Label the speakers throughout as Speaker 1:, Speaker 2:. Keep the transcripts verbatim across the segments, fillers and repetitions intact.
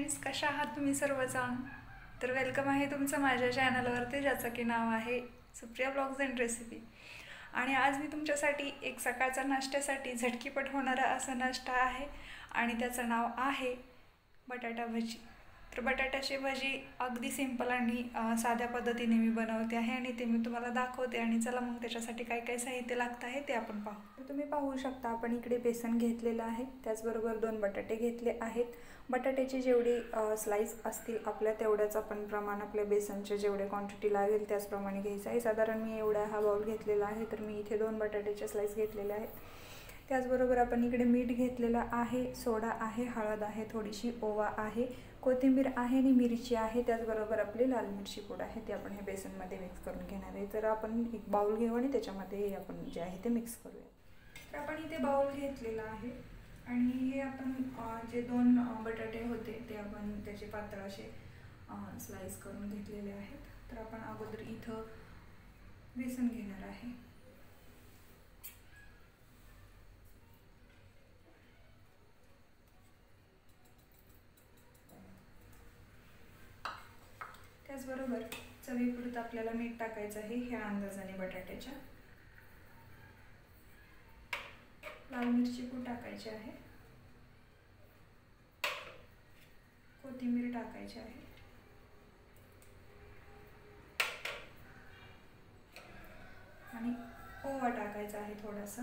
Speaker 1: Friends, कशा आहात तुम्ही सर्वजण? तर वेलकम आहे तुमचं माझ्या चॅनलवरती, ज्याचं की नाव आहे सुप्रिया ब्लॉग्स अँड रेसिपी. आणि आज मी तुमच्यासाठी एक सकाळचा नाश्त्यासाठी झटकीपट होणारा असा नाश्ता आहे आणि त्याचं नाव आहे बटाटा भजी. तर बटाट्याची भजी अगदी सिंपल आणि साध्या पद्धतीने मी बनवते आहे आणि ते मी तुम्हाला दाखवते. आणि चला मग त्याच्यासाठी काय काय साहित्य लागतं आहे ते आपण पाहू. तर तुम्ही पाहू शकता, आपण इकडे बेसन घेतलेलं आहे, त्याचबरोबर दोन बटाटे घेतले आहेत. बटाट्याची जेवढी स्लाइस असतील आपल्या तेवढ्याच आपण प्रमाण आपल्या बेसनचे जेवढे क्वांटिटी लागेल त्याचप्रमाणे घ्यायचं आहे. साधारण मी एवढा हा बाउल घेतलेला आहे, तर मी इथे दोन बटाट्याचे स्लाइस घेतलेले आहेत. त्याचबरोबर आपण इकडे मीठ घेतलेलं आहे, सोडा आहे, हळद आहे, थोडीशी ओवा आहे, कोथिंबीर आहे आणि मिरची आहे. त्याचबरोबर आपली लाल मिरची पूड आहे, ते आपण हे बेसनमध्ये मिक्स करून घेणार आहे. तर आपण एक बाउल घेऊ आणि त्याच्यामध्ये आपण जे आहे ते मिक्स करूया. तर आपण इथे बाउल घेतलेला आहे आणि हे आपण जे दोन बटाटे होते ते आपण त्याचे पातळ असे स्लाइस करून घेतलेले आहेत. तर आपण अगोदर इथं बेसन घेणार आहे. त्याचबरोबर चवीपुरतं आपल्याला मीठ टाकायचं आहे ह्या अंदाजाने बटाट्याच्या. लाल मिरची पूड टाकायची आहे, कोथिंबीर टाकायची आहे, आणि ओवा टाकायचा आहे थोडासा.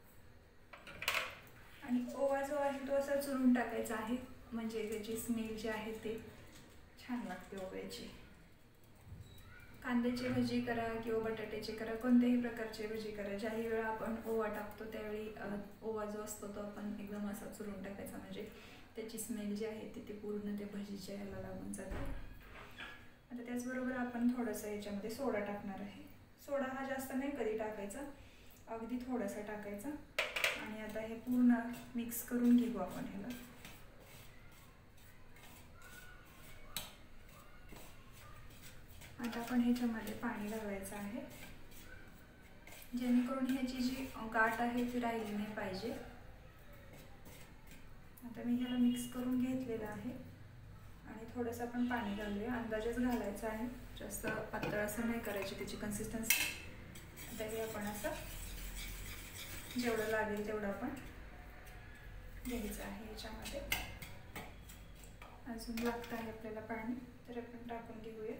Speaker 1: आणि ओवा जो आहे तो असा चुरून टाकायचा आहे, म्हणजे त्याची स्मेल जी आहे ते छान लागते ओव्याची. कांद्याची भजी करा किंवा बटाट्याची करा, कोणत्याही प्रकारची भजी करा, ज्याही वेळा आपण ओवा टाकतो त्यावेळी ओवा जो असतो तो आपण एकदम असा चुरून टाकायचा, म्हणजे त्याची स्मेल जी आहे ती ती पूर्ण ते भजीच्या ह्याला लागून जाते. आता त्याचबरोबर आपण थोडंसं याच्यामध्ये सोडा टाकणार आहे. सोडा हा जास्त नाही कधी टाकायचा, अगदी थोडासा टाकायचा. आणि आता हे पूर्ण मिक्स करून घेऊ आपण ह्याला. आता आपण ह्याच्यामध्ये पाणी घालायचं आहे, जेणेकरून ह्याची जी गाठ आहे ती राहिली नाही पाहिजे. आता मी ह्याला मिक्स करून घेतलेलं आहे आणि थोडंसं आपण पाणी घालूया, अंदाजेच घालायचं आहे, जास्त पातळ असं नाही करायची त्याची कन्सिस्टन्सी. आता हे आपण असं जेवढं लागेल तेवढं आपण घ्यायचं आहे. याच्यामध्ये अजून लागतं आहे आपल्याला पाणी, तर आपण टाकून घेऊया.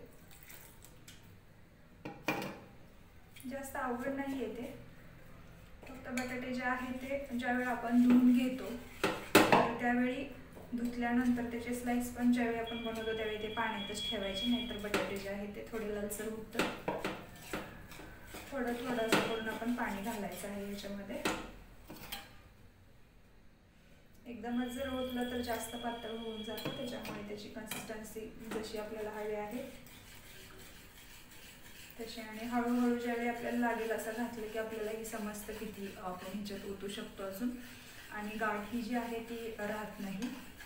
Speaker 1: जास्त अवघड नाही आहे ते, फक्त बटाटे जे आहे ते ज्यावेळी आपण धुवून घेतो तर त्यावेळी धुतल्यानंतर त्याचे स्लाइस पण ज्यावेळी आपण बनवतो त्यावेळी ते पाण्यातच ठेवायचे, नाहीतर बटाटे जे आहे ते थोडे लालसर होतं. थोडं थोडं असं करून आपण पाणी घालायचं आहे याच्यामध्ये. एकदमच जर ओतलं तर जास्त पातळ होऊन जातं, त्याच्यामुळे त्याची कन्सिस्टन्सी जशी आपल्याला हवी आहे तशी. आणि हळूहळू ज्यावेळी आपल्याला लागेल असं घातलं की आपल्यालाही समजतं किती आपण ह्याच्यात ओतू शकतो अजून, आणि गाठ ही जी आहे ती राहत नाही.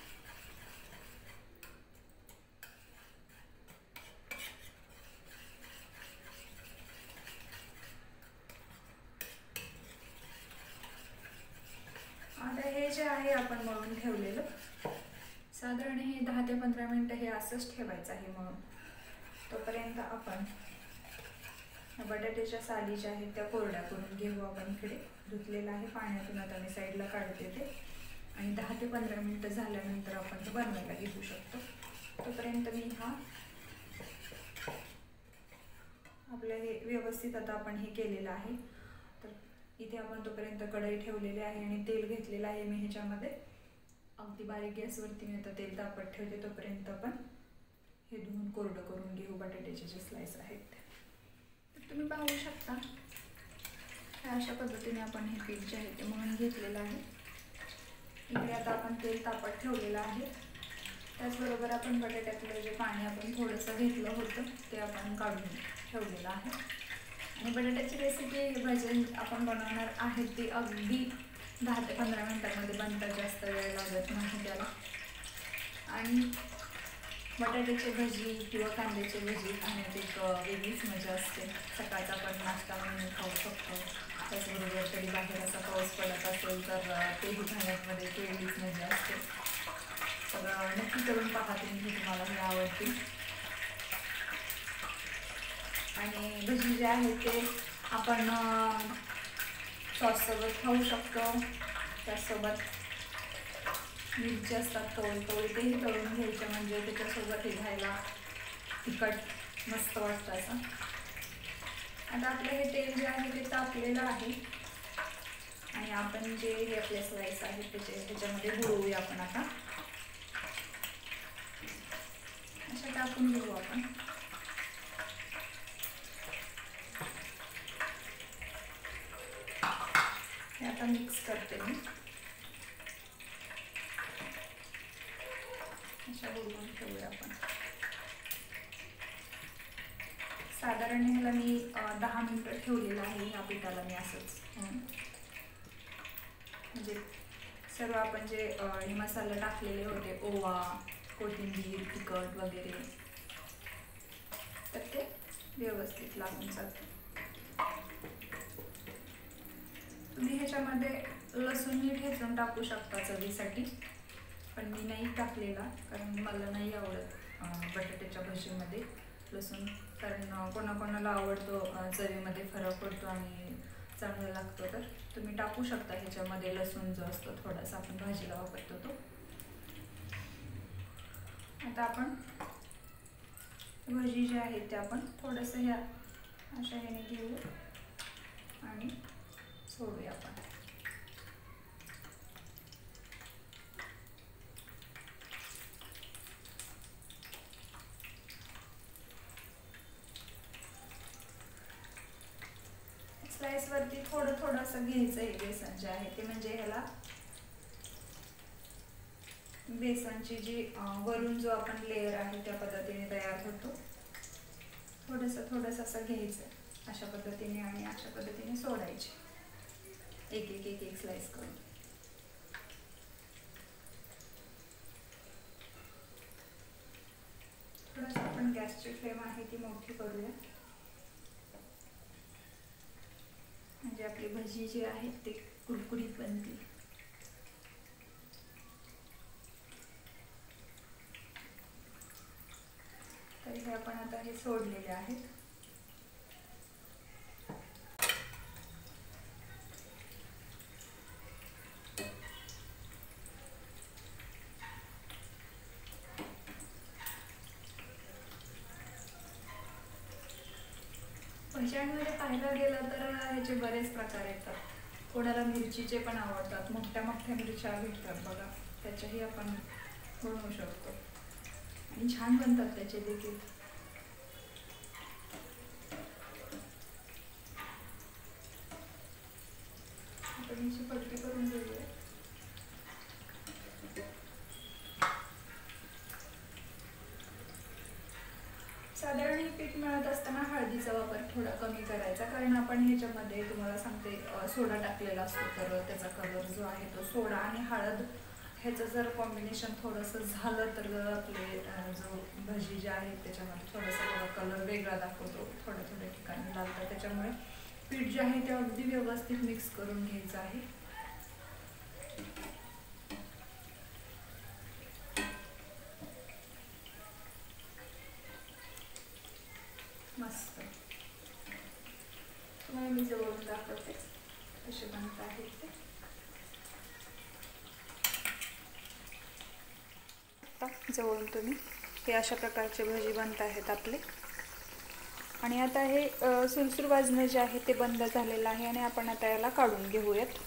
Speaker 1: आता हे जे आहे आपण मळून ठेवलेलं, साधारण हे दहा ते पंधरा मिनिटं हे असंच ठेवायचं आहे मळून. तोपर्यंत आपण बटाट्याच्या साली ज्या आहेत त्या कोरड्या करून घेऊ. आपण इकडे धुतलेलं आहे पाण्यातून, आता मी साईडला काढते ते. आणि दहा ते पंधरा मिनिटं झाल्यानंतर आपण ते बनवायला घेऊ शकतो. तोपर्यंत मी हा आपलं हे व्यवस्थित आता आपण हे केलेलं आहे. तर इथे आपण तोपर्यंत कढई ठेवलेली आहे आणि तेल घेतलेलं आहे मी ह्याच्यामध्ये. अगदी बारीक गॅसवरती मी आता तेल तापत ठेवते. तोपर्यंत आपण हे धुवून कोरडं करून घेऊ बटाट्याचे जे स्लाइस आहेत. तर तुम्ही पाहू शकता अशा पद्धतीने आपण हे पीठ जे आहे ते मळून घेतलेलं आहे. इकडे आता आपण तेल तापत ठेवलेलं आहे. त्याचबरोबर आपण बटाट्यातलं जे पाणी आपण थोडंसं घेतलं होतं ते आपण काढून ठेवलेलं आहे. आणि बटाट्याची रेसिपी भजी आपण बनवणार आहे ती अगदी दहा ते पंधरा मिनटांमध्ये बनतात, जास्त वेळ लागत नाही त्याला. आणि बटाट्याची भजी किंवा कांद्याची भजी खाण्यात एक वेगळीच मजा असते. सकाळचा आपण नाश्ता म्हणून खाऊ शकतो. त्याचबरोबर कधी बाहेर असा पाऊस पडत असेल तर तेही खाण्यामध्ये वेगळीच मजा असते. सगळं नक्की करून पहा तुम्ही, हे तुम्हाला हे आवडतील. आणि भजी जे आहेत ते आपण सॉससोबत खाऊ शकतो. त्यासोबत मिरची असतात तळून तळून तेही तळून घ्यायचं, म्हणजे त्याच्यासोबत हे घ्यायला तिखट मस्त वाटतं असं. आता आपलं हे तेल जे आहे ते तापलेलं आहे आणि आपण जे हे आपले स्लाइस आहेत त्याचे त्याच्यामध्ये बुडवूया आपण. आता अशा टाकून घेऊ आपण. हे आता मिक्स करते मी. अशा बुडवून ठेवूया आपण. साधारण ह्याला मी दहा मिनिटं ठेवलेलं आहे ह्या पिठाला मी असंच, म्हणजे सर्व आपण जे हे मसाले टाकलेले होते, ओवा, कोथिंबीर, तिखट वगैरे, तर ते व्यवस्थित लागून जातं. तुम्ही ह्याच्यामध्ये लसूण मीठ ठेचून टाकू शकता चवीसाठी, पण मी नाही टाकलेला कारण मला नाही आवडत बटाट्याच्या भजीमध्ये लसूण. कारण कोणाकोणाला आवडतो, चवीमध्ये फरक पडतो आणि चांगलं लागतं. तर तुम्ही टाकू शकता ह्याच्यामध्ये लसूण जो असतो थोडासा आपण भाजीला वापरतो तो. आता आपण भजी जे आहेत ते आपण थोडंसं ह्या अशा ह्याने घेऊ आणि सोडूया आपण. स्लाइस वरती थोडं थोडंसं घ्यायचं आहे बेसन जे आहे ते, म्हणजे ह्याला बेसनची जी वरून जो आपण लेयर आहे त्या पद्धतीने तयार होतो. थोडंसं थोडंसं असं घ्यायचं अशा पद्धतीने आणि अशा पद्धतीने सोडायचे एक एक एक एक स्लाइस करून. थोडंसं आपण गॅसची फ्लेम आहे ती मोठी करूया, म्हणजे आपली भजी जी आहेत ते कुरकुरीत बनतील. तर हे आपण आता हे सोडलेले आहेत. भज्यांमध्ये पाहायला गेलं तर ह्याचे बरेच प्रकार येतात. कोणाला मिरचीचे पण आवडतात, मोठ्या मोठ्या मिरच्या भेटतात बघा, त्याच्याही आपण बनवू शकतो आणि छान बनतात त्याचे देखील. आपण याची पलटी करून घेऊया. साधारण हे पीठ मिळत असताना हळदीचा वापर थोडा कमी करायचा, कारण आपण ह्याच्यामध्ये तुम्हाला सांगते सोडा टाकलेला असतो, तर त्याचा कलर जो आहे तो सोडा आणि हळद ह्याचं जर कॉम्बिनेशन थोडंसं झालं तर आपले जो भजी जे आहेत त्याच्यामध्ये थोडासा कलर वेगळा दाखवतो, थोड्या थोड्या ठिकाणी लागतं. त्याच्यामुळे पीठ जे आहे ते अगदी व्यवस्थित मिक्स करून घ्यायचं आहे. मस्त तुम्हाला मी जवळून दाखवते कसे बनत आहेत ते. आता जवळून तुम्ही हे अशा प्रकारचे भजी बनत आहेत आपले. आणि आता हे सुरसुर वाजणं जे आहे ते बंद झालेलं आहे आणि आपण आता याला काढून घेऊयात.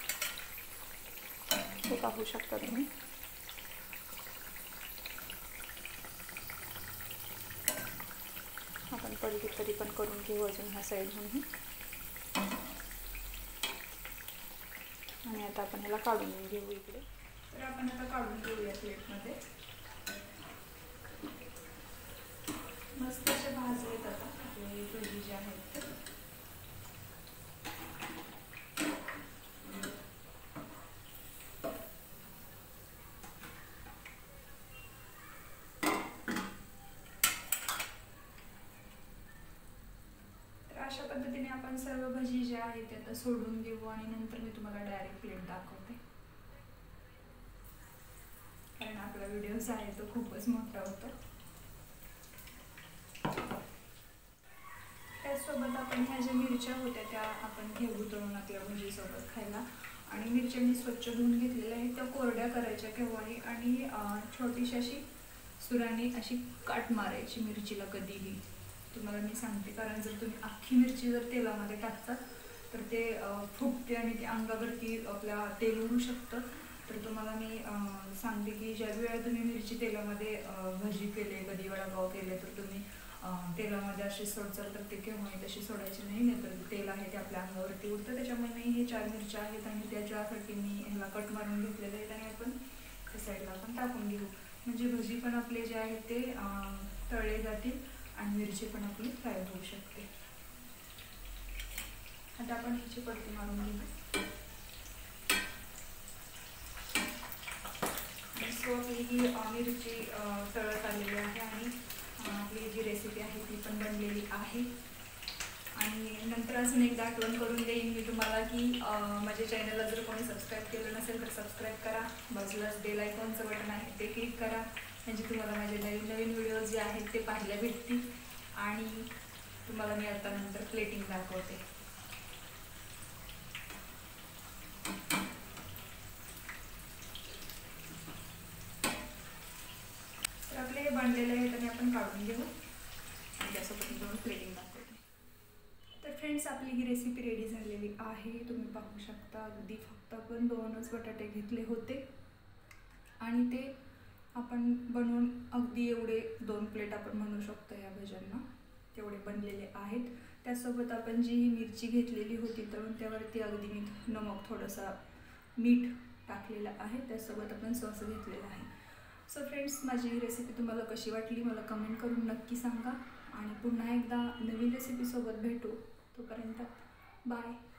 Speaker 1: हे पाहू शकता तुम्ही. आपण पलटी तरी पण करून घेऊ अजून ह्या साईडहूनही. आणि आता आपण ह्याला काढून घेऊ इकडे. तर आपण आता काढून घेऊया प्लेटमध्ये. मस्त असे भाजलेत आता आपले भजी जे आहेत ते. अशा पद्धतीने आपण सर्व भजी जे आहेत ते आता सोडून देऊ आणि नंतर मी तुम्हाला डायरेक्ट प्लेट दाखवते, कारण आपला आपला व्हिडिओ जो आहे तो खूपच मोठा होतो. त्याचसोबत आपण ह्या ज्या मिरच्या होत्या त्या आपण घेऊ तळून आपल्या भजीसोबत खायला. आणि मिरच्या मी स्वच्छ धुवून घेतलेल्या आहेत, त्या कोरड्या करायच्या केव्हाही आणि छोटीशी अशी सुराने अशी काट मारायची मिरचीला कधीही. तुम्हाला मी सांगते, कारण जर तुम्ही अख्खी मिरची जर तेलामध्ये टाकतात तर ते फुगते आणि ते अंगावरती आपल्या तेल उडू शकतं. तर तुम्हाला मी सांगते की ज्या वेळा तुम्ही मिरची तेलामध्ये भजी केले, कधी वडापाव केले, तर तुम्ही तेलामध्ये अशी सोडचाल तर ते केव्हाही तशी सोडायची नाही, नाही तर तेल आहे ते आपल्या अंगावरती उडतं. त्याच्यामुळे मी हे चार मिरच्या आहेत आणि त्याच्यासाठी मी ह्याला कट मारून घेतलेले आहेत आणि आपण त्या साईडला आपण टाकून घेऊ. म्हणजे भजी पण आपले जे आहेत ते तळले जातील आणि मिरची पण आपली फ्राय होऊ शकते. आता आपण ह्याची पलटी मारून घेऊ. सो आपली ही मिरची तळत आलेली आहे आणि आपली जी रेसिपी आहे ती पण बनलेली आहे. आणि नंतर अजून एकदा आठवण करून देईन मी तुम्हाला की माझ्या चॅनलला जर कोणी सबस्क्राईब केलं नसेल तर सबस्क्राईब करा. बाजूलाच बेल आयकॉनचं बटन आहे ते क्लिक करा, म्हणजे तुम्हाला माझे नवीन नवीन व्हिडिओज जे आहेत ते पाहायला भेटतील. आणि तुम्हाला मी आता नंतर प्लेटिंग दाखवते. तर आपले हे बनलेले आहेत आणि आपण काढून घेऊ आणि त्यासोबत मी तुम्हाला प्लेटिंग दाखवते. तर फ्रेंड्स, आपली ही रेसिपी रेडी झालेली आहे. तुम्ही पाहू शकता, अगदी फक्त आपण दोनच बटाटे घेतले होते आणि ते आपण बनवून अगदी एवढे दोन प्लेट आपण म्हणू शकतो या भज्यांना, तेवढे बनलेले आहेत. त्यासोबत आपण जी ही मिरची घेतलेली होती तळून त्यावरती अगदी मी नमक थोडंसं मीठ टाकलेलं आहे. त्यासोबत आपण सॉस घेतलेला आहे. सो फ्रेंड्स, माझी ही रेसिपी तुम्हाला कशी वाटली मला कमेंट करून नक्की सांगा आणि पुन्हा एकदा नवीन रेसिपीसोबत भेटू. तोपर्यंत बाय.